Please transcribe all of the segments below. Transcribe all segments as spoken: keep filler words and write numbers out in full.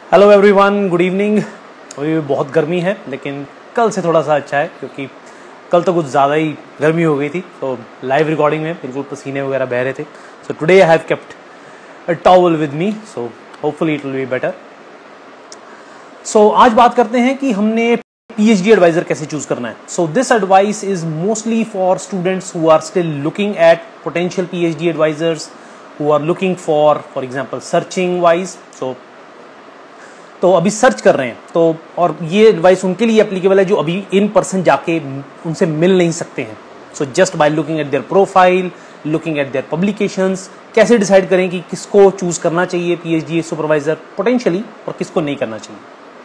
Hello everyone, good evening. अभी बहुत गर्मी है लेकिन कल से थोड़ा सा अच्छा है क्योंकि कल तो कुछ ज़्यादा ही गर्मी हो गई थी। तो लाइव रिकॉर्डिंग में बिल्कुल पसीने वगैरह बह रहे थे। So today I have kept a towel with me, so hopefully it will be better. So आज बात करते हैं कि हमने पीएचडी एडवाइजर कैसे चूज करना है। So this advice is mostly for students who are still looking at potential PhD advisors, who are looking for for example searching wise. So तो अभी सर्च कर रहे हैं तो, और ये एडवाइस उनके लिए एप्लीकेबल है जो अभी इन पर्सन जाके उनसे मिल नहीं सकते हैं। So just by looking at their profile, looking at their publications, कैसे डिसाइड करें कि किसको चूज करना चाहिए पीएचडी सुपरवाइजर पोटेंशियली और किसको नहीं करना चाहिए।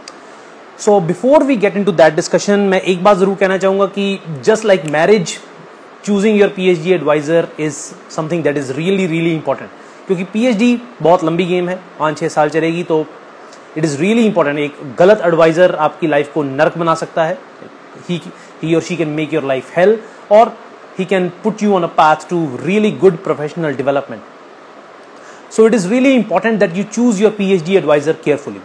So before we get into that discussion, मैं एक बात जरूर कहना चाहूंगा कि just like marriage, choosing your PhD adviser is something that is really really important, क्योंकि पीएचडी बहुत लंबी गेम है, पाँच छः साल चलेगी। तो इट इज़ रियली इंपॉर्टेंट। एक गलत एडवाइजर आपकी लाइफ को नर्क बना सकता है। ही और she can make your life hell, और he can put you on a path to really good professional development. So it is really important that you choose your PhD advisor carefully.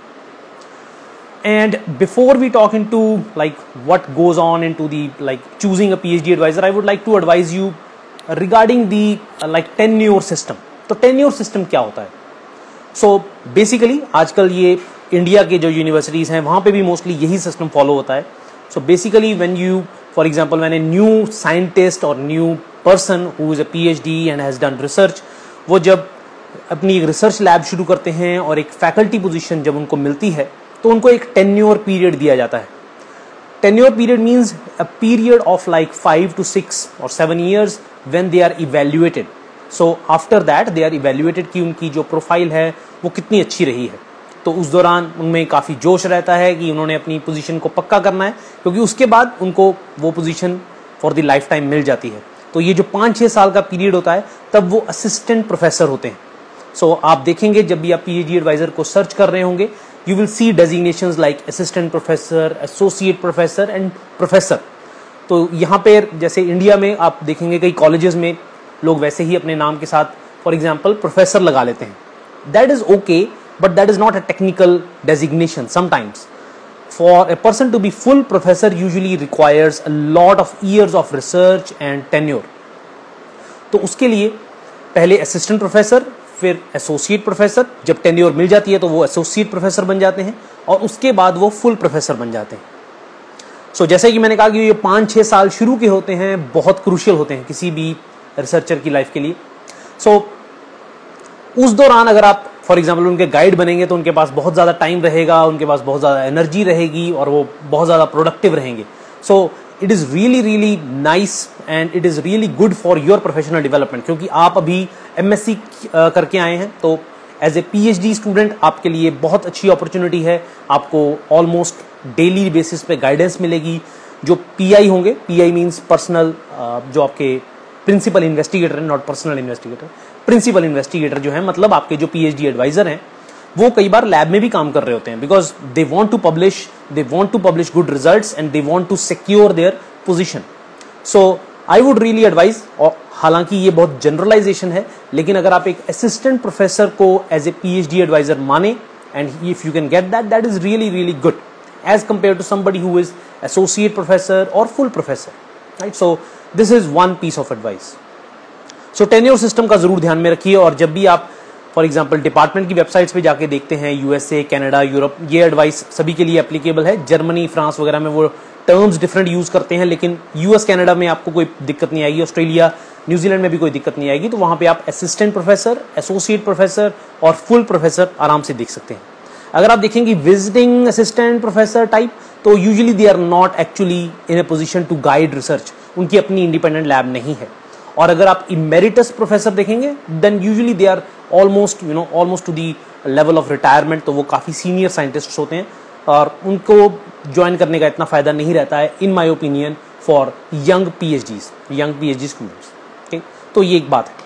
And before we talk into like what goes on into the like choosing a PhD advisor, I would like to advise you regarding the uh, like tenure system. तो tenure system क्या होता है? So basically आजकल ये India के जो universities हैं वहाँ पे भी मोस्टली यही सिस्टम फॉलो होता है. So basically when you, for example, when a new scientist or new person who is a PhD and has done research, वो जब अपनी एक रिसर्च लैब शुरू करते हैं और एक फैकल्टी पोजीशन जब उनको मिलती है तो उनको एक टेन्योर पीरियड दिया जाता है. Tenure period means a period of like five to six और seven years when they are evaluated. So after that they are evaluated कि उनकी जो प्रोफाइल है वो कितनी अच्छी रही है. तो उस दौरान उनमें काफ़ी जोश रहता है कि उन्होंने अपनी पोजीशन को पक्का करना है, क्योंकि उसके बाद उनको वो position for the lifetime मिल जाती है. तो ये जो पाँच छः साल का पीरियड होता है तब वो असिस्टेंट प्रोफेसर होते हैं. सो so, आप देखेंगे जब भी आप पीएचडी एडवाइजर को सर्च कर रहे होंगे, you will see designations like assistant professor, associate professor and professor. तो यहाँ पे जैसे इंडिया में आप देखेंगे कई कॉलेजेस में लोग वैसे ही अपने नाम के साथ फॉर एग्जांपल प्रोफेसर लगा लेते हैं. That is okay, but that is not a technical designation. Sometimes for a person to be full professor usually requires a lot of years of research and tenure. तो उसके लिए पहले assistant professor, फिर associate professor. जब tenure मिल जाती है तो वो एसोसिएट प्रोफेसर बन जाते हैं और उसके बाद वो फुल प्रोफेसर बन जाते हैं. सो so, जैसे कि मैंने कहा कि ये पाँच छः साल शुरू के होते हैं, बहुत क्रूशियल होते हैं किसी भी रिसर्चर की लाइफ के लिए. सो so, उस दौरान अगर आप फॉर एग्जाम्पल उनके गाइड बनेंगे तो उनके पास बहुत ज़्यादा टाइम रहेगा, उनके पास बहुत ज़्यादा एनर्जी रहेगी और वो बहुत ज़्यादा प्रोडक्टिव रहेंगे. So it is really really nice and it is really good for your professional development, क्योंकि आप अभी एमएससी करके आए हैं. तो एज ए पीएचडी स्टूडेंट आपके लिए बहुत अच्छी अपॉर्चुनिटी है. आपको ऑलमोस्ट डेली बेसिस पे गाइडेंस मिलेगी. जो पीआई होंगे, पीआई मींस पर्सनल, जो आपके प्रिंसिपल इन्वेस्टिगेटर हैं, not personal investigator, principal investigator जो है, मतलब आपके जो पीएचडी एडवाइजर हैं वो कई बार लैब में भी काम कर रहे होते हैं, because they want to publish they want to publish good results and they want to secure their position. So I would really advise, और हालांकि ये बहुत जनरलाइजेशन है, लेकिन अगर आप एक असिस्टेंट प्रोफेसर को एज ए पीएचडी एडवाइजर माने and if you can get that, that is really really good as compare to somebody who is associate professor और full professor, right. So this is one piece of advice. So tenure system का जरूर ध्यान में रखिए, और जब भी आप फॉर एग्जाम्पल डिपार्टमेंट की वेबसाइट्स पे जाके देखते हैं, यूएसए, कनाडा, यूरोप, ये एडवाइस सभी के लिए एप्लीकेबल है. जर्मनी, फ्रांस वगैरह में वो टर्म्स डिफरेंट यूज करते हैं, लेकिन यूएस, कनाडा में आपको कोई दिक्कत नहीं आएगी. ऑस्ट्रेलिया, न्यूजीलैंड में भी कोई दिक्कत नहीं आएगी. तो वहां पे आप असिस्टेंट प्रोफेसर, एसोसिएट प्रोफेसर और फुल प्रोफेसर आराम से देख सकते हैं. अगर आप देखेंगे विजिटिंग असिस्टेंट प्रोफेसर टाइप, तो usually they are not actually in a position to guide research. उनकी अपनी इंडिपेंडेंट लैब नहीं है. और अगर आप इमेरिटस प्रोफेसर देखेंगे, then usually they are almost you know almost to the level of retirement. तो वो काफ़ी सीनियर साइंटिस्ट होते हैं और उनको ज्वाइन करने का इतना फ़ायदा नहीं रहता है, in my opinion, for young PhDs, young PhD students. Okay, तो ये एक बात है.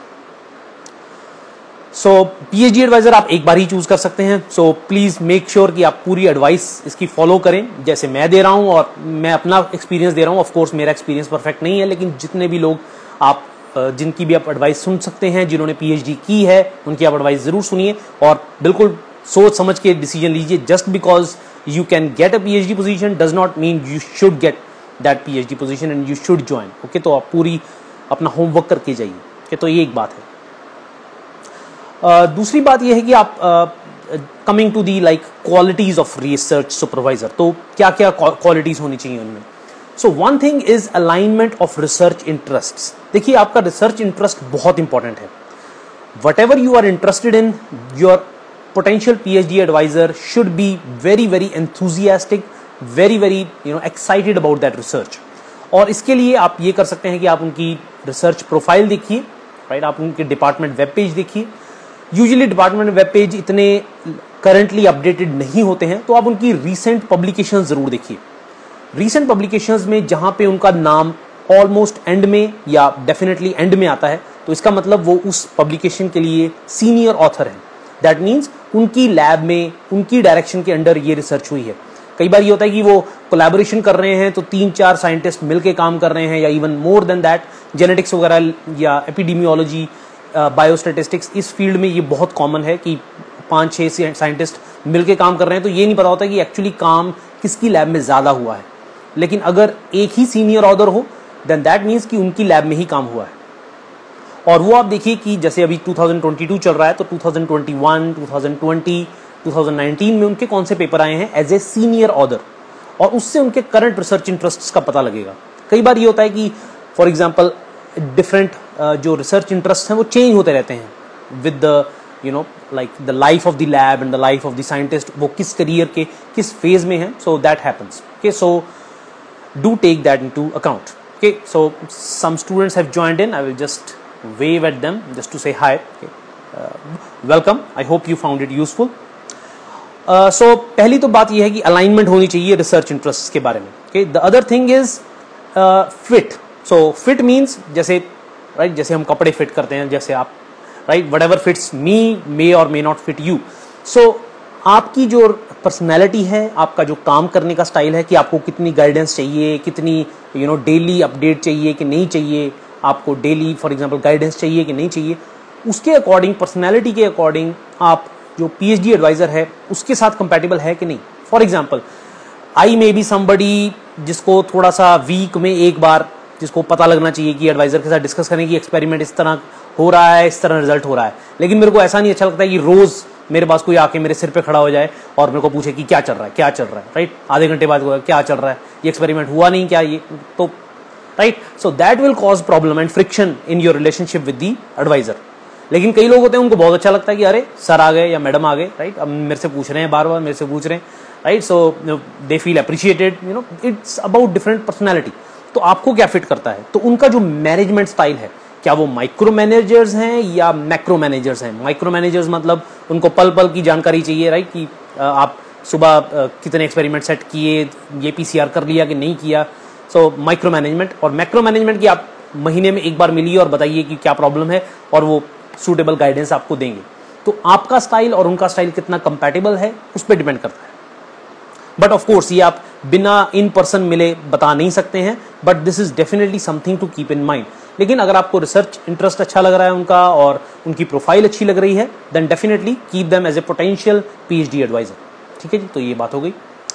सो पीएचडी एडवाइजर आप एक बार ही चूज कर सकते हैं. सो प्लीज मेक श्योर कि आप पूरी एडवाइस इसकी फॉलो करें जैसे मैं दे रहा हूं, और मैं अपना एक्सपीरियंस दे रहा हूं. ऑफ कोर्स मेरा एक्सपीरियंस परफेक्ट नहीं है, लेकिन जितने भी लोग आप जिनकी भी आप एडवाइस सुन सकते हैं, जिन्होंने पीएचडी की है, उनकी आप एडवाइस जरूर सुनिए और बिल्कुल सोच समझ के डिसीजन लीजिए. Just because you can get a PhD position does not mean you should get that PhD position and you should join. Okay, तो आप पूरी अपना होमवर्क करके जाइए. ओके, तो ये एक बात है. uh, दूसरी बात ये है कि आप coming to the like qualities of research supervisor. तो क्या क्या क्वालिटीज होनी चाहिए उनमें. So one thing is alignment of research interests. देखिए, आपका रिसर्च इंटरेस्ट बहुत इंपॉर्टेंट है. Whatever you are interested in, your potential PhD advisor should be very very enthusiastic, very very you know excited about that research. और इसके लिए आप ये कर सकते हैं कि आप उनकी रिसर्च प्रोफाइल देखिए, राइट. आप उनके डिपार्टमेंट वेब पेज देखिए. यूजुअली डिपार्टमेंट वेब पेज इतने करंटली अपडेटेड नहीं होते हैं, तो आप उनकी रीसेंट पब्लिकेशंस जरूर देखिए. रीसेंट पब्लिकेशंस में जहां पे उनका नाम ऑलमोस्ट एंड में या डेफिनेटली एंड में आता है, तो इसका मतलब वो उस पब्लिकेशन के लिए सीनियर ऑथर है. दैट मीन्स उनकी लैब में, उनकी डायरेक्शन के अंडर ये रिसर्च हुई है. कई बार ये होता है कि वो कोलैबोरेशन कर रहे हैं, तो तीन चार साइंटिस्ट मिलके काम कर रहे हैं, या even more than that. Genetics वगैरह या एपिडेमियोलॉजी, बायोस्टैटिस्टिक्स, इस फील्ड में ये बहुत कॉमन है कि पांच छह साइंटिस्ट मिलके काम कर रहे हैं. तो ये नहीं पता होता कि एक्चुअली काम किसकी लैब में ज्यादा हुआ है. लेकिन अगर एक ही सीनियर ऑथर हो, देन दैट मीन्स कि उनकी लैब में ही काम हुआ है. और वो आप देखिए कि जैसे अभी टू थाउजेंड ट्वेंटी टू चल रहा है, तो two thousand twenty one, two thousand twenty, two thousand nineteen में उनके कौन से पेपर आए हैं एज ए सीनियर ऑथर, और उससे उनके करंट रिसर्च इंटरेस्ट्स का पता लगेगा. कई बार ये होता है कि फॉर एग्जांपल डिफरेंट जो रिसर्च इंटरेस्ट हैं वो चेंज होते रहते हैं with the you know like the life of the lab and the life of the scientist. वो किस करियर के किस फेज में है, so that happens. Okay, so do take that into account. Okay, so some students have joined in. I will just wave at them just to say hi. Okay. Uh, welcome. I hope you found it useful. uh, so पहली तो बात यह है कि alignment होनी चाहिए research interest के बारे में. okay. The other thing is uh, fit. So fit means जैसे right जैसे हम कपड़े फिट करते हैं, जैसे आप right whatever fits me may or may not fit you. So आपकी जो पर्सनैलिटी है, आपका जो काम करने का स्टाइल है, कि आपको कितनी गाइडेंस चाहिए, कितनी यू नो डेली अपडेट चाहिए कि नहीं चाहिए, आपको डेली फॉर एग्जांपल गाइडेंस चाहिए कि नहीं चाहिए, उसके अकॉर्डिंग, पर्सनैलिटी के अकॉर्डिंग आप जो पीएचडी एडवाइजर है उसके साथ कंपैटिबल है कि नहीं. For example I may be somebody जिसको थोड़ा सा वीक में एक बार, जिसको पता लगना चाहिए कि एडवाइजर के साथ डिस्कस करें कि एक्सपेरिमेंट इस तरह हो रहा है, इस तरह रिजल्ट हो रहा है. लेकिन मेरे को ऐसा नहीं अच्छा लगता है कि रोज मेरे पास कोई आके मेरे सिर पे खड़ा हो जाए और मेरे को पूछे कि क्या चल रहा है, क्या चल रहा है, राइट. आधे घंटे बाद क्या चल रहा है, ये एक्सपेरिमेंट हुआ नहीं क्या, ये तो right. So that will cause problem and friction in your relationship with the advisor. लेकिन कई लोग होते हैं, उनको बहुत अच्छा लगता है कि अरे सर आ गए या मैडम आ गए, राइट. अब मेरे से पूछ रहे हैं, बार बार मेरे से पूछ रहे हैं, right. So they feel appreciated. You know it's about different personality. तो आपको क्या फिट करता है, तो उनका जो मैनेजमेंट स्टाइल है, क्या वो माइक्रो मैनेजर्स हैं या मैक्रो मैनेजर्स हैं. माइक्रो मैनेजर्स मतलब उनको पल पल की जानकारी चाहिए, राइट, कि आप सुबह कितने एक्सपेरिमेंट सेट किए, ये पीसीआर कर लिया कि नहीं किया. So micro management. और मैक्रो मैनेजमेंट की आप महीने में एक बार मिलिए और बताइए कि क्या प्रॉब्लम है, और वो सूटेबल गाइडेंस आपको देंगे. तो आपका स्टाइल और उनका स्टाइल कितना कंपैटिबल है उस पर डिपेंड करता है. बट ऑफ कोर्स ये आप बिना इन पर्सन मिले बता नहीं सकते हैं, but this is definitely something to keep in mind. लेकिन अगर आपको रिसर्च इंटरेस्ट अच्छा लग रहा है उनका, और उनकी प्रोफाइल अच्छी लग रही है, then definitely keep them as a potential PhD advisor. ठीक है जी, तो ये बात हो गई.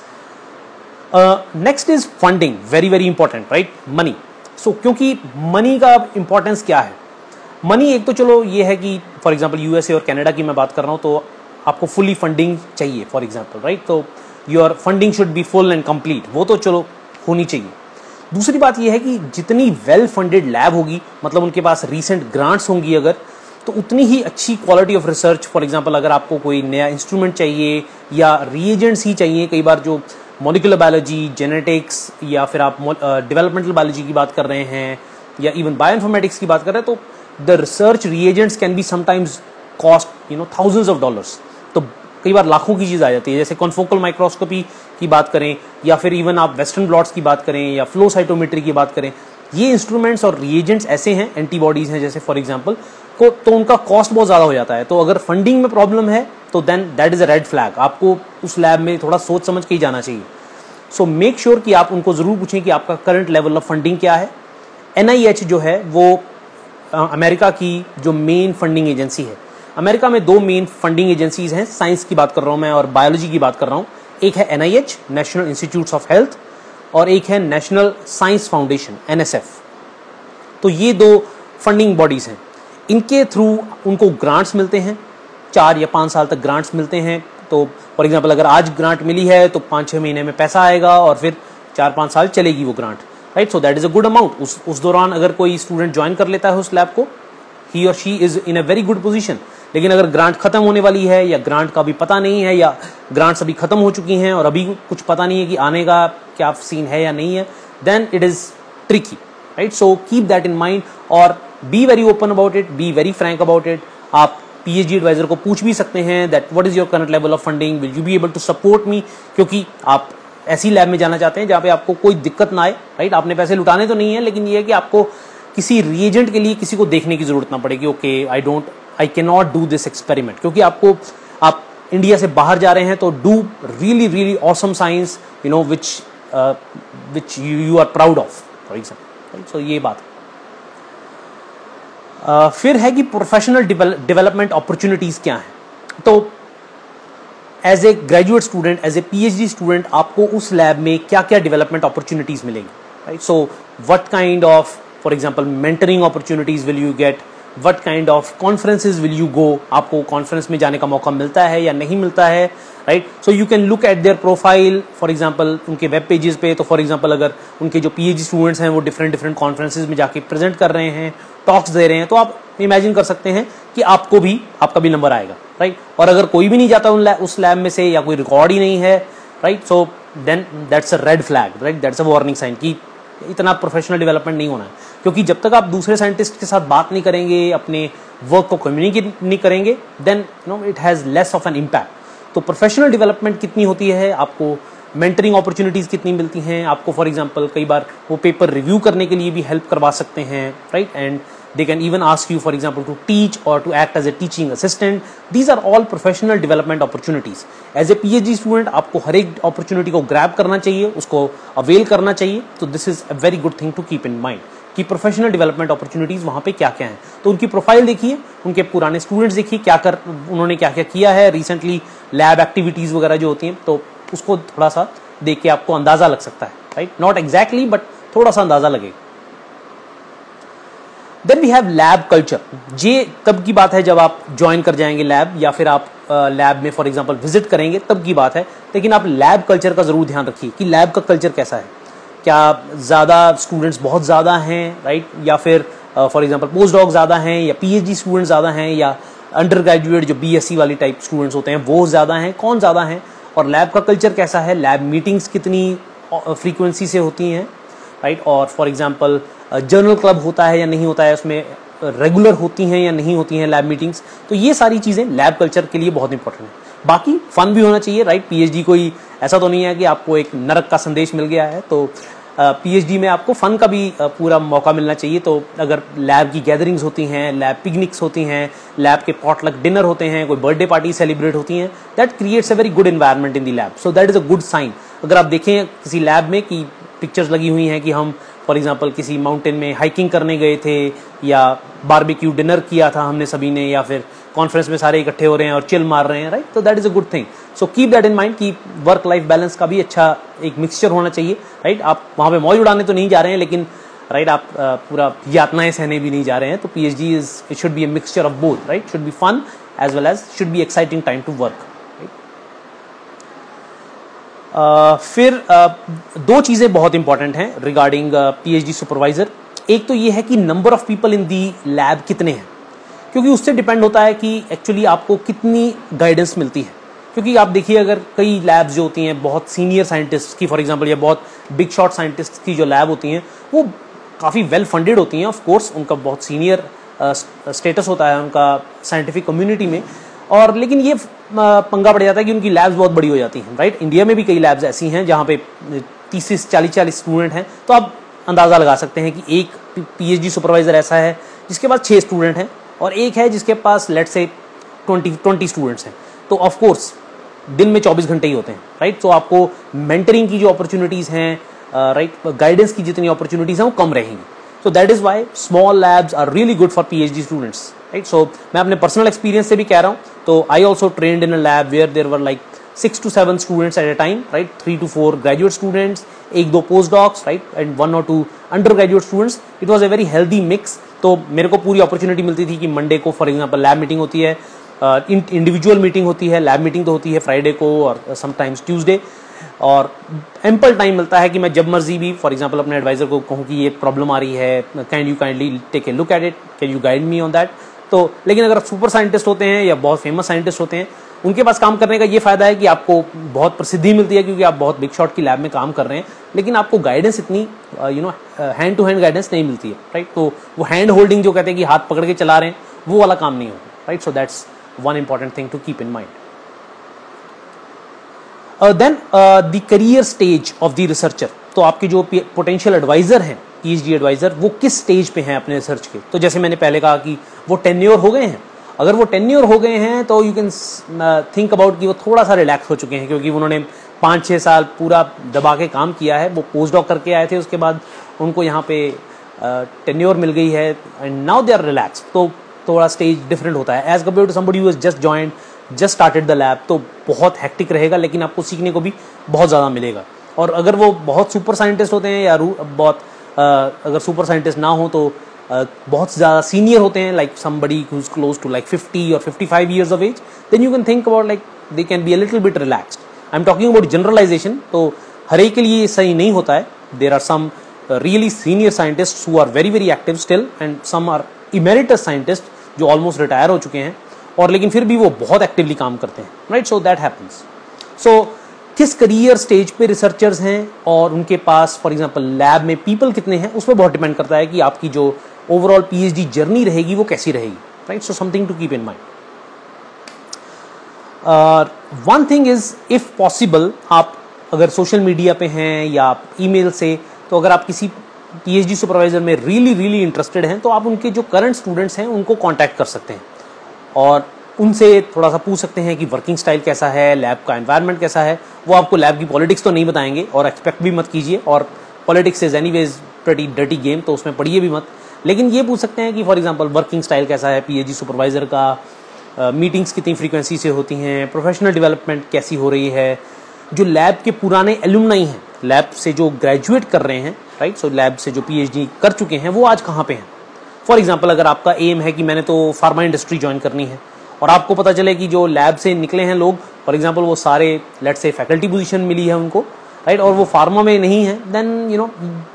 Next is funding. Very very important, right. Money. So क्योंकि मनी का इंपॉर्टेंस क्या है, मनी एक तो चलो ये है कि फॉर एग्जांपल यूएसए और कनाडा की मैं बात कर रहा हूं, तो आपको फुली फंडिंग चाहिए फॉर एग्जांपल, राइट. तो your funding should be full and complete, वो तो चलो होनी चाहिए. दूसरी बात यह है कि जितनी वेल फंडेड लैब होगी, मतलब उनके पास रीसेंट ग्रांट्स होंगी अगर, तो उतनी ही अच्छी quality of research. For example अगर आपको कोई नया इंस्ट्रूमेंट चाहिए या रिएजेंट्स ही चाहिए, कई बार जो मॉलिक्यूलर बायोलॉजी, जेनेटिक्स, या फिर आप डेवलपमेंटल बायोलॉजी की बात कर रहे हैं, या इवन बायोइन्फॉर्मेटिक्स की बात कर रहे हैं, तो the research reagents can be sometimes cost you know thousands of dollars. तो कई बार लाखों की चीज आ जाती है. जैसे कॉन्फोकल माइक्रोस्कोपी की बात करें, या फिर इवन आप वेस्टर्न ब्लॉट्स की बात करें, या फ्लो साइटोमेट्री की बात करें, ये इंस्ट्रूमेंट्स और रिएजेंट्स ऐसे हैं, एंटीबॉडीज हैं जैसे फॉर एग्जांपल को, तो उनका कॉस्ट बहुत ज्यादा हो जाता है. तो अगर फंडिंग में प्रॉब्लम है, तो then that is a red flag. आपको उस लैब में थोड़ा सोच समझ के ही जाना चाहिए. सो मेक श्योर कि आप उनको जरूर पूछें कि आपका करंट लेवल ऑफ फंडिंग क्या है. एनआईएच जो है वो अमेरिका की जो मेन फंडिंग एजेंसी है, अमेरिका में दो मेन फंडिंग एजेंसीज हैं, साइंस की बात कर रहा हूं मैं और बायोलॉजी की बात कर रहा हूं। एक है N I H, National Institutes of Health, और एक है National Science Foundation, N S F. तो ये दो फंडिंग बॉडीज हैं, इनके थ्रू उनको ग्रांट्स मिलते हैं, चार या पाँच साल तक ग्रांट्स मिलते हैं। तो फॉर एग्जांपल अगर आज ग्रांट मिली है तो पाँच छः महीने में पैसा आएगा और फिर चार पाँच साल चलेगी वो grant, right. So that is a good amount. उस उस दौरान अगर कोई स्टूडेंट ज्वाइन कर लेता है उस लैब को, ही और she is in a very good position. लेकिन अगर ग्रांट खत्म होने वाली है या ग्रांट का भी पता नहीं है या ग्रांट्स अभी खत्म हो चुकी हैं और अभी कुछ पता नहीं है कि आने का क्या सीन है या नहीं है, then it is tricky, right. So keep that in mind और be very open about it, be very frank about it. आप पीएचडी एडवाइजर को पूछ भी सकते हैं that what is your current level of funding, will you be able to support me, क्योंकि आप ऐसी लैब में जाना चाहते हैं जहां पे आपको कोई दिक्कत ना आए, राइट। आपने पैसे लुटाने तो नहीं है, लेकिन ये है कि आपको किसी रिएजेंट के लिए किसी को देखने की जरूरत ना पड़ेगी। Okay, I don't I can not do this experiment, क्योंकि आपको आप इंडिया से बाहर जा रहे हैं तो do really really awesome science, you know, which which you are proud of, for example. So ये बात Uh, फिर है कि प्रोफेशनल डेवलपमेंट अपॉर्चुनिटीज क्या हैं। तो as a graduate student, as a PhD student, आपको उस लैब में क्या क्या डेवलपमेंट अपॉर्चुनिटीज मिलेंगी, right. So what kind of, for example, mentoring opportunities will you get, what kind of conferences will you go, आपको कॉन्फ्रेंस में जाने का मौका मिलता है या नहीं मिलता है, right. So you can look at their profile, for example उनके वेब पेजेस पे। तो फॉर एग्जांपल अगर उनके जो पीएचडी स्टूडेंट्स हैं वो डिफरेंट डिफरेंट कॉन्फ्रेंसेज में जाके प्रेजेंट कर रहे हैं, टॉक्स दे रहे हैं, तो आप इमेजिन कर सकते हैं कि आपको भी आपका भी नंबर आएगा, राइट। और अगर कोई भी नहीं जाता उन लैब, उस लैब में से, या कोई रिकॉर्ड ही नहीं है, right, so then that's a red flag, right, that's a warning sign कि इतना प्रोफेशनल डेवलपमेंट नहीं होना है। क्योंकि जब तक आप दूसरे साइंटिस्ट के साथ बात नहीं करेंगे, अपने वर्क को कम्युनिकेट नहीं करेंगे, then you know it has less of an impact. तो प्रोफेशनल डेवलपमेंट कितनी होती है, आपको मेंटरिंग अपॉर्चुनिटीज कितनी मिलती हैं, आपको फॉर एग्जांपल कई बार वो पेपर रिव्यू करने के लिए भी हेल्प करवा सकते हैं, right. And they can even ask you, for example, to teach or to act as a teaching assistant. These are all professional development opportunities. As a PhD student, आपको हर एक opportunity को grab करना चाहिए, उसको avail करना चाहिए। तो this is a very good thing to keep in mind कि professional development opportunities वहाँ पे क्या क्या हैं। तो उनकी प्रोफाइल देखिए, उनके पुराने स्टूडेंट्स देखिए, क्या कर उन्होंने क्या क्या किया है रिसेंटली, लैब एक्टिविटीज वगैरह जो होती हैं, तो उसको थोड़ा सा देख के आपको अंदाजा लग सकता है, राइट। नॉट एग्जैक्टली, बट थोड़ा सा अंदाजा लगेगा। Then we have lab culture. ये तब की बात है जब आप ज्वाइन कर जाएंगे लैब, या फिर आप लैब में फॉर एग्जांपल विजिट करेंगे, तब की बात है। लेकिन आप लैब कल्चर का जरूर ध्यान रखिए कि लैब का कल्चर कैसा है। क्या ज़्यादा स्टूडेंट्स बहुत ज़्यादा हैं, राइट, या फिर फॉर एग्जांपल पोस्ट डॉक ज़्यादा हैं, या पीएचडी स्टूडेंट्स ज़्यादा हैं, या अंडर ग्रेजुएट जो बीएससी वाली टाइप स्टूडेंट्स होते हैं वो ज़्यादा हैं, कौन ज़्यादा हैं। और लैब का कल्चर कैसा है, लैब मीटिंग्स कितनी फ्रीक्वेंसी से होती हैं, राइट। और फॉर एग्जांपल जर्नल क्लब होता है या नहीं होता है, उसमें रेगुलर होती हैं या नहीं होती हैं लैब मीटिंग्स। तो ये सारी चीज़ें लैब कल्चर के लिए बहुत इंपॉर्टेंट है। बाकी फन भी होना चाहिए, राइट। पीएचडी कोई ऐसा तो नहीं है कि आपको एक नरक का संदेश मिल गया है, तो पीएचडी में आपको फन का भी पूरा मौका मिलना चाहिए। तो अगर लैब की गैदरिंग्स होती हैं, लैब पिकनिक्स होती हैं, लैब के पॉटलक डिनर होते हैं, कोई बर्थडे पार्टी सेलिब्रेट होती हैं, that creates a very good environment in the lab. So that is a good sign. अगर आप देखें किसी लैब में कि पिक्चर्स लगी हुई हैं कि हम फॉर एग्जांपल किसी माउंटेन में हाइकिंग करने गए थे, या बारबेक्यू डिनर किया था हमने सभी ने, या फिर कॉन्फ्रेंस में सारे इकट्ठे हो रहे हैं और चिल मार रहे हैं, राइट। तो that is a good thing. So keep that in mind कि वर्क लाइफ बैलेंस का भी अच्छा एक मिक्सचर होना चाहिए, राइट। आप वहाँ पे मौज उड़ाने तो नहीं जा रहे हैं, लेकिन राइट आप पूरा यातनाएं सहने भी नहीं जा रहे हैं। तो PhD is it should be a mixture of both, right. Should be fun as well as should be exciting time to work. Uh, फिर uh, दो चीज़ें बहुत इंपॉर्टेंट हैं रिगार्डिंग पीएचडी सुपरवाइजर। एक तो ये है कि number of people in the lab कितने हैं, क्योंकि उससे डिपेंड होता है कि एक्चुअली आपको कितनी गाइडेंस मिलती है। क्योंकि आप देखिए अगर कई लैब्स जो होती हैं बहुत सीनियर साइंटिस्ट की फॉर एग्जांपल, या बहुत बिग शॉट साइंटिस्ट की जो लैब होती हैं वो काफ़ी वेल फंडेड होती हैं, ऑफ कोर्स उनका बहुत सीनियर स्टेटस होता है उनका साइंटिफिक कम्युनिटी में। और लेकिन ये पंगा पड़ जाता है कि उनकी लैब्स बहुत बड़ी हो जाती हैं, राइट। इंडिया में भी कई लैब्स ऐसी हैं जहाँ पे तीस से चालीस चालीस स्टूडेंट हैं। तो आप अंदाज़ा लगा सकते हैं कि एक पीएचडी सुपरवाइजर ऐसा है जिसके पास छः स्टूडेंट हैं, और एक है जिसके पास let's say twenty twenty students हैं। तो ऑफ कोर्स दिन में चौबीस घंटे ही होते हैं, राइट। तो आपको मेंटरिंग की जो अपॉर्चुनिटीज़ हैं, राइट, गाइडेंस की जितनी अपॉर्चुनिटीज़ हैं वो कम रहेंगी। So that is why small labs are really good for PhD students, right. So मैं अपने पर्सनल एक्सपीरियंस से भी कह रहा हूँ. तो I also trained in a lab where there were like six to seven students at a time, right. Three to four graduate students, एक दो post docs, right, and one और two undergraduate students. It was a very healthy mix. तो मेरे को पूरी opportunity मिलती थी कि मंडे को फॉर एग्जाम्पल लैब मीटिंग होती है, इंडिविजुअल मीटिंग होती है, लैब मीटिंग तो होती है फ्राइडे को और समटाइम्स ट्यूसडे, और एम्पल टाइम मिलता है कि मैं जब मर्जी भी फॉर एग्जांपल अपने एडवाइजर को कहूँ कि ये प्रॉब्लम आ रही है, can you kindly take a look at it, can you guide me on that. तो लेकिन अगर सुपर साइंटिस्ट होते हैं या बहुत फेमस साइंटिस्ट होते हैं, उनके पास काम करने का ये फायदा है कि आपको बहुत प्रसिद्धि मिलती है क्योंकि आप बहुत बिग शॉट की लैब में काम कर रहे हैं, लेकिन आपको गाइडेंस इतनी you know hand to hand guidance नहीं मिलती है, राइट. तो वो हैंड होल्डिंग जो कहते हैं कि हाथ पकड़ के चला रहे हैं, वो वाला काम नहीं होता, right. So that's one important thing to keep in mind. Then the career stage of the researcher. तो आपके जो पोटेंशियल एडवाइजर हैं, पीएचडी एडवाइजर, वो किस स्टेज पे हैं अपने रिसर्च के. तो जैसे मैंने पहले कहा कि वो टेन्योर हो गए हैं. अगर वो टेन्योर हो गए हैं तो यू कैन थिंक अबाउट कि वो थोड़ा सा रिलैक्स हो चुके हैं क्योंकि उन्होंने पाँच छः साल पूरा दबा के काम किया है. वो पोस्ट डॉक करके आए थे, उसके बाद उनको यहाँ पे टेन्योर मिल गई है and now they are relax. तो थोड़ा स्टेज डिफरेंट होता है as compared to somebody who has just joined, just started the lab. तो बहुत हेक्टिक रहेगा लेकिन आपको सीखने को भी बहुत ज़्यादा मिलेगा. और अगर वो बहुत सुपर साइंटिस्ट होते हैं या बहुत uh, अगर सुपर साइंटिस्ट ना हो तो uh, बहुत ज़्यादा सीनियर होते हैं, like somebody who is close to like fifty और fifty five years of age, then you can think about like they can be a little bit relaxed. I am talking about generalization. तो हर एक के लिए ये सही नहीं होता है. There are some really senior scientist who are very very active still and some are emeritus scientist जो ऑलमोस्ट रिटायर हो चुके हैं और लेकिन फिर भी वो बहुत एक्टिवली काम करते हैं, right. So that happens. So किस करियर स्टेज पे रिसर्चर्स हैं और उनके पास फॉर एग्जांपल लैब में पीपल कितने हैं, उस पर बहुत डिपेंड करता है कि आपकी जो ओवरऑल पीएचडी जर्नी रहेगी वो कैसी रहेगी, right. So something to keep in mind. One thing is if possible, आप अगर सोशल मीडिया पे हैं या आप ईमेल से, तो अगर आप किसी पीएचडी सुपरवाइजर में रियली रियली इंटरेस्टेड हैं तो आप उनके जो करंट स्टूडेंट्स हैं उनको कांटेक्ट कर सकते हैं और उनसे थोड़ा सा पूछ सकते हैं कि वर्किंग स्टाइल कैसा है, लैब का एनवायरनमेंट कैसा है. वो आपको लैब की पॉलिटिक्स तो नहीं बताएंगे और एक्सपेक्ट भी मत कीजिए, और politics is anyways pretty dirty game, तो उसमें पढ़िए भी मत. लेकिन ये पूछ सकते हैं कि फॉर एग्जांपल वर्किंग स्टाइल कैसा है पीएचडी सुपरवाइजर का, मीटिंग्स uh, कितनी फ्रीक्वेंसी से होती हैं, प्रोफेशनल डेवलपमेंट कैसी हो रही है, जो लैब के पुराने एलुमनाई हैं, लैब से जो ग्रेजुएट कर रहे हैं, राइट. सो लैब से जो पीएचडी कर चुके हैं वो आज कहाँ पे हैं. फॉर एग्जांपल अगर आपका एम है कि मैंने तो फार्मा इंडस्ट्री ज्वाइन करनी है और आपको पता चले कि जो लैब से निकले हैं लोग, फॉर एग्जांपल वो सारे लेट्स से फैकल्टी पोजीशन मिली है उनको, राइट, और वो फार्मा में नहीं है, then you know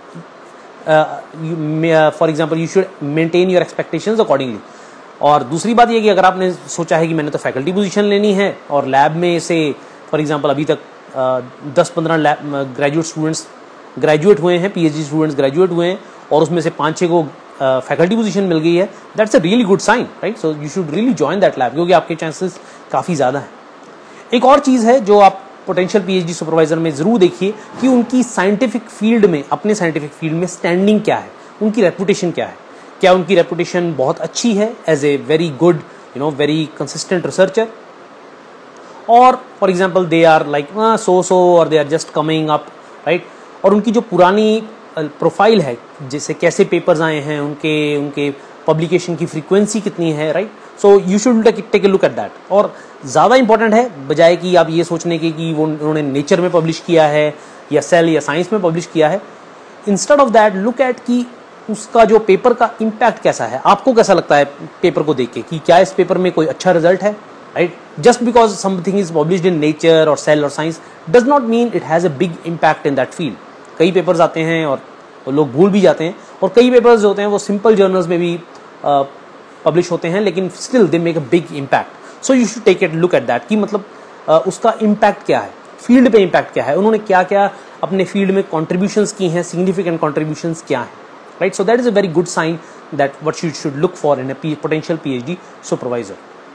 for example you should maintain your expectations accordingly. और दूसरी बात ये कि अगर आपने सोचा है कि मैंने तो फैकल्टी पोजीशन लेनी है और लैब में से फॉर एग्जांपल अभी तक दस पंद्रह ग्रेजुएट स्टूडेंट्स ग्रेजुएट हुए हैं, पीएचडी स्टूडेंट्स ग्रेजुएट हुए हैं और उसमें से पाँच छः को फैकल्टी पोजीशन मिल गई है, that's a really good sign, right. So you should really join that lab क्योंकि आपके चांसेस काफ़ी ज़्यादा हैं. एक और चीज़ है जो आप पोटेंशियल पीएचडी सुपरवाइजर में ज़रूर देखिए कि उनकी साइंटिफिक फील्ड में, अपने साइंटिफिक फील्ड में स्टैंडिंग क्या है, उनकी रेपुटेशन क्या है. क्या उनकी रेपुटेशन बहुत अच्छी है as a very good you know very consistent researcher, और for example they are like so so और they are just coming up, right. और उनकी जो पुरानी प्रोफाइल है, जैसे कैसे पेपर्स आए हैं उनके उनके पब्लिकेशन की फ्रीक्वेंसी कितनी है, right. So you should take a look at that. और ज़्यादा इंपॉर्टेंट है बजाय कि आप ये सोचने के कि वो उन्होंने नेचर में पब्लिश किया है या सेल या साइंस में पब्लिश किया है, instead of that look at कि उसका जो पेपर का इम्पैक्ट कैसा है. आपको कैसा लगता है पेपर को देख के कि क्या इस पेपर में कोई अच्छा रिजल्ट है, right. Just because something is published in Nature और सेल और Science does not mean it has a big impact in that field. कई पेपर्स आते हैं और तो लोग भूल भी जाते हैं, और कई पेपर्स जो होते हैं वो सिंपल जर्नल्स में भी पब्लिश होते हैं लेकिन still they make a big impact. So you should take it look at that कि मतलब uh, उसका इम्पैक्ट क्या है, फील्ड पे इम्पैक्ट क्या है, उन्होंने क्या क्या अपने फील्ड में कॉन्ट्रीब्यूशंस की हैं, सिग्निफिकेंट कॉन्ट्रीब्यूशंस क्या हैं, right. So that is a very good sign that what you should look for in a potential PhD supervisor.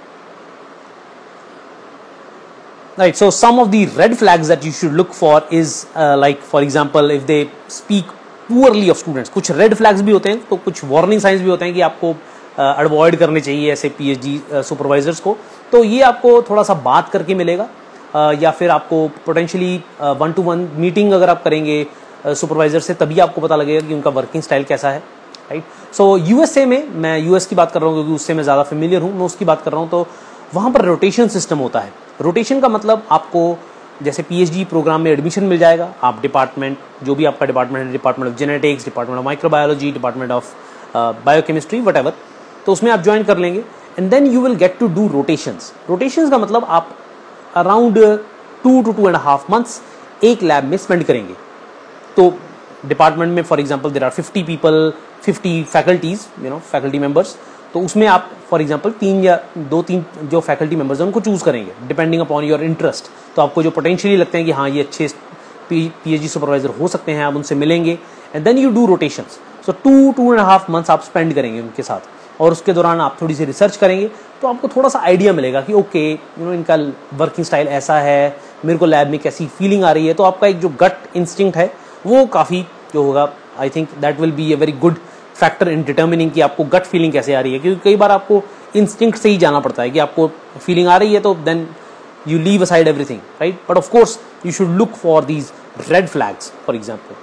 Right, so some of the red flags that you should look for is uh, like for example if they speak poorly of students. कुछ red flags भी होते हैं तो कुछ warning signs भी होते हैं कि आपको अवॉइड uh, करने चाहिए ऐसे पीएचडी सुपरवाइजर्स uh, को. तो ये आपको थोड़ा सा बात करके मिलेगा uh, या फिर आपको potentially one to one meeting अगर आप करेंगे सुपरवाइजर uh, से, तभी आपको पता लगेगा कि उनका वर्किंग स्टाइल कैसा है, राइट। सो यूएसए में, मैं यूएस की बात कर रहा हूँ क्योंकि उससे मैं ज़्यादा फेमिलियर हूँ, मैं उसकी बात कर रहा हूँ, तो वहाँ पर रोटेशन सिस्टम होता है। रोटेशन का मतलब आपको जैसे पीएचडी प्रोग्राम में एडमिशन मिल जाएगा, आप डिपार्टमेंट, जो भी आपका डिपार्टमेंट है, department of genetics, department of microbiology, department of biochemistry, whatever, तो उसमें आप ज्वाइन कर लेंगे and then you will get to do rotations. Rotations का मतलब आप around two two two and half months एक लैब में स्पेंड करेंगे। तो डिपार्टमेंट में for example there are fifty people, fifty faculties, you know faculty members, तो उसमें आप फॉर एग्जांपल तीन या दो तीन जो फैकल्टी मेंबर्स हैं उनको चूज करेंगे डिपेंडिंग अपॉन योर इंटरेस्ट। तो आपको जो पोटेंशियली लगते हैं कि हाँ ये अच्छे पीएचडी सुपरवाइजर हो सकते हैं, आप उनसे मिलेंगे and then you do rotations. So two two and half months आप स्पेंड करेंगे उनके साथ, और उसके दौरान आप थोड़ी सी रिसर्च करेंगे, तो आपको थोड़ा सा आइडिया मिलेगा कि ओके यू नो इनका वर्किंग स्टाइल ऐसा है, मेरे को लैब में कैसी फीलिंग आ रही है। तो आपका एक जो गट इंस्टिंक्ट है वो काफ़ी जो होगा, I think that will be a very good factor in determining कि आपको गट फीलिंग कैसे आ रही है, क्योंकि कई बार आपको इंस्टिंक्ट से ही जाना पड़ता है कि आपको फीलिंग आ रही है, तो then you leave aside everything, right? But of course you should look for these red flags, for example.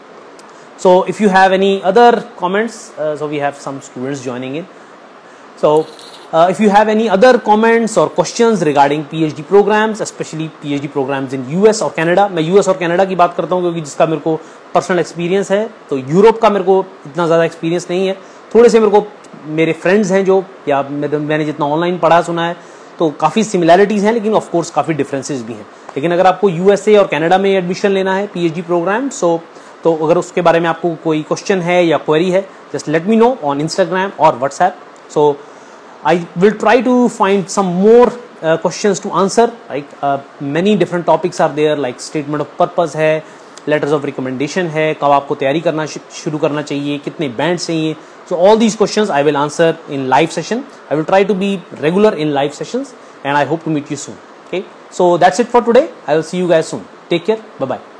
So if you have any other comments, uh, so we have some students joining in, so uh, if you have any other comments or questions regarding PhD programs, especially PhD programs in U S और Canada, मैं U S और Canada की बात करता हूँ क्योंकि जिसका मेरे को पर्सनल एक्सपीरियंस है, तो यूरोप का मेरे को इतना ज़्यादा एक्सपीरियंस नहीं है। थोड़े से मेरे को मेरे फ्रेंड्स हैं जो, या मैंने जितना ऑनलाइन पढ़ा सुना है, तो काफ़ी सिमिलैरिटीज़ हैं, लेकिन ऑफ कोर्स काफ़ी डिफरेंसेस भी हैं। लेकिन अगर आपको यूएसए और कनाडा में एडमिशन लेना है पीएचडी प्रोग्राम, सो तो अगर उसके बारे में आपको कोई क्वेश्चन है या क्वेरी है, just let me know on Instagram और WhatsApp. So I will try to find some more questions to answer, like many different topics are there, like statement of purpose है, लेटर्स ऑफ रिकमेंडेशन है, कब आपको तैयारी करना शुरू करना चाहिए, कितने बैंड्स चाहिए। So all these questions I will answer in live session. I will try to be regular in live sessions and I hope to meet you soon. Okay. So that's it for today. I will see you guys soon. Take care. Bye bye.